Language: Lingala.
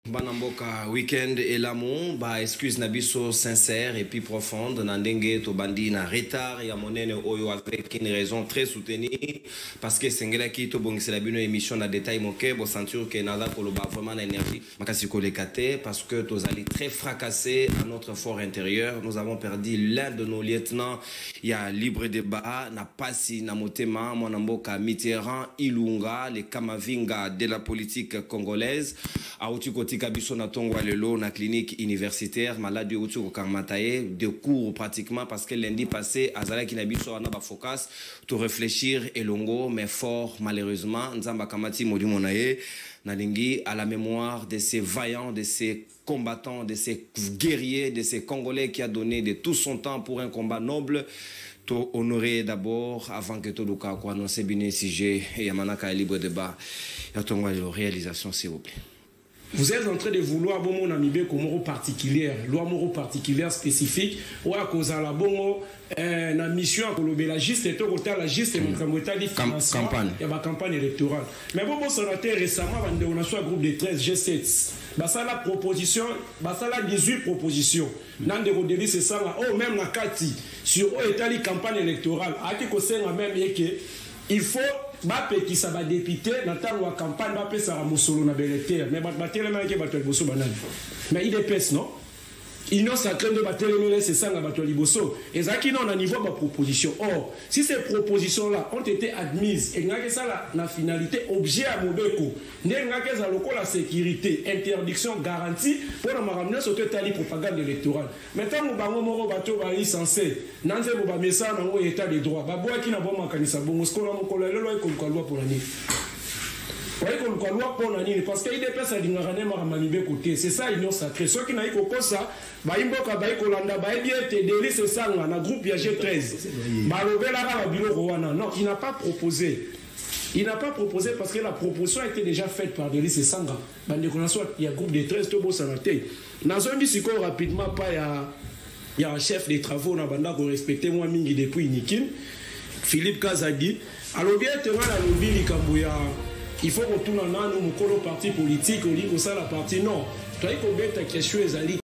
Banamboka week-end et l'amour, excuse nabiso sincère et puis profonde, nandenge to bandi na retard et à monene oyo avec une raison très soutenue parce que sengela ki to bongisi la bino émission na détail moke bo sentir que nada koloba vraiment na énergie makasi kolekate parce que tous allez très fracassés à notre fort intérieur. Nous avons perdu l'un de nos lieutenants. Il y a libre débat na pasi na motema monamboka Mitterrand Ilunga les Kamavinga de la politique congolaise a uti Kabiso na tongwa lelo na clinique universitaire malade uti ko karmataye de cours pratiquement parce que lundi passé azala kinabiso na ba focus to réfléchir elongo mais fort malheureusement nzamba kamati modi monaye na lingi à la mémoire de ces vaillants, de ces combattants, de ces guerriers, de ces Congolais qui a donné de tout son temps pour un combat noble. To honorer d'abord avant que tout le cas quoi annoncer bien sujet et yamanaka libre débat ya tongwa réalisation s'il vous plaît. Vous êtes en train de vouloir bon mon ami comme particulière, loi moro particulière spécifique ou à cause à la bon na mission à colober la juste et tout la juste et mon campagne il y a ma campagne électorale. Mais bon ça a été récemment on a soit groupe de 13 G7. Bah ça la proposition, bah ça la 18 propositions. Nan de redéli c'est ça là oh même na kati sur état la campagne électorale a qui conseille même que il faut Bape qui ça va député dans ta loi campagne Bape ça va mosolo na belete mais battre les mains qui battre bosso banane mais il épaisse non il n'ont sacré de battre les mains c'est ça la battre liboso et ça qui non à niveau de proposition. Or si ces propositions là ont été admises et que ça la finalité objet à mobeko n'est que ça la sécurité interdiction garantie pour la ramener sur toute la propagande électorale maintenant nous bango moro bato ba censé nanze bo ba message na état de droit ba boa qui na bon makanisa bon moskola mokola lelo ko loi pour la nuit. Parce qu'il y a des personnes qui ont côté. C'est ça, ils ont sacré. Ceux qui n'ont pas ça, ils c'est ça, on a un groupe G13. Non, il n'a pas proposé. Il n'a pas proposé parce que la proposition a été déjà faite par Delis et Sanga. Il y a un groupe de 13 qui ont été dans un biscuit rapidement, il y a un chef des travaux qui a respecté moi depuis Nikin, Philippe Kazadi. Alors, bien, il faut qu'on tourne en un parti politique, on dit que ça la partie non. Tu as dit qu'on question